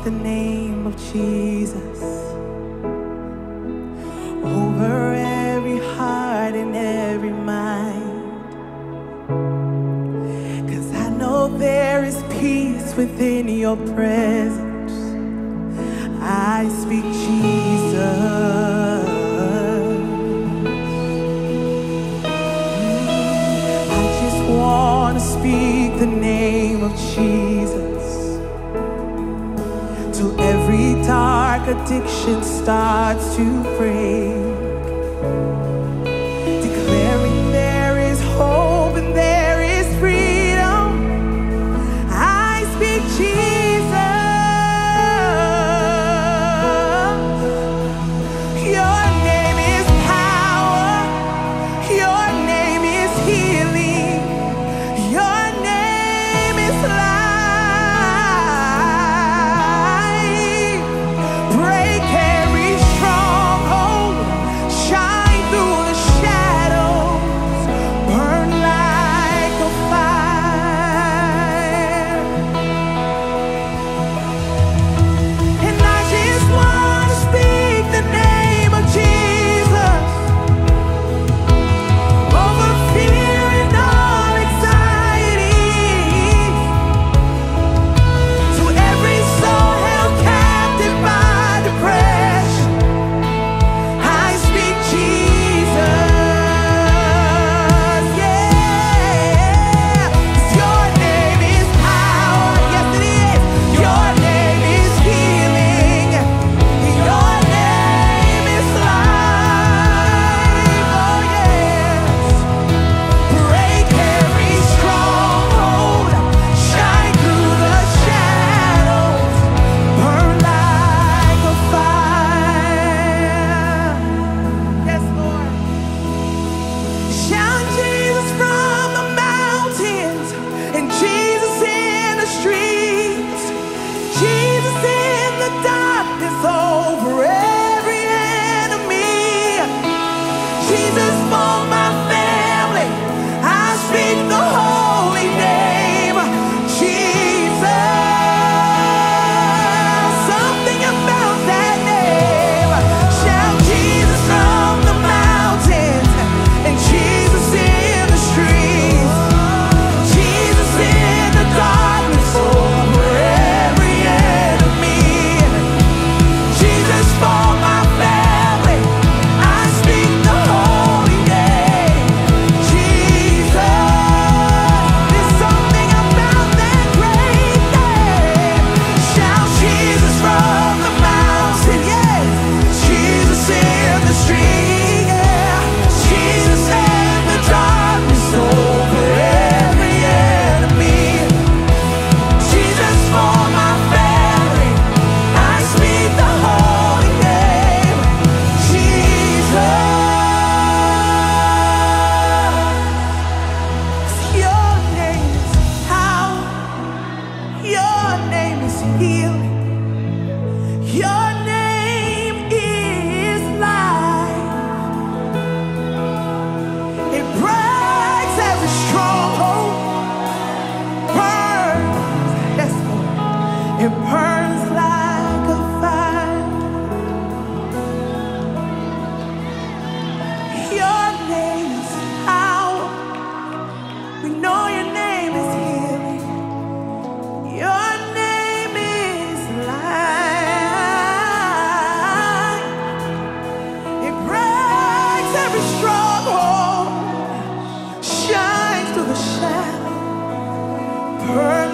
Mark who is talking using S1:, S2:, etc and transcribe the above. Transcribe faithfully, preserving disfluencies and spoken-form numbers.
S1: the name of Jesus over every heart and every mind, 'cause I know there is peace within your presence. I speak Jesus. I just want to speak the name of Jesus till every dark addiction starts to break, declaring there is hope and there is freedom. I speak Jesus. Your name is power. Your name is healing. Your name is life. Break every stronghold. Shine through the shadows. Burn like a fire. And I just want to speak the name of Jesus over fear and all anxiety, to every soul held captive by depression. I speak Jesus. Yeah, 'cause your name is power. Yes, it is. Your name is healing. Your name is life. Oh yes. Break every stronghold. Shine through the shadows. Burn like a fire. Yes, Lord. Shout Jesus from the mountains and Jesus in the streets. Jesus in the darkness over every enemy. Jesus for my family. I speak the holy name. Jesus. Something about that name. Shout Jesus from the mountains and Jesus in the streets. Jesus in the darkness over every enemy. Jesus for my family. I speak the holy name. Jesus. There's something about that great name. Shout Jesus from the mountain, yeah. Jesus in the street, yeah. Jesus in the darkness over every enemy. Jesus for my family. I speak the holy name. Jesus. Your name is power. Your name is healing. Your name is life. It breaks every stronghold. Burns, yes, Lord. It burns like a fire. Your name is power. We know your name is healing. Your name is life. It breaks every stronghold. Shines through the shadow. Burns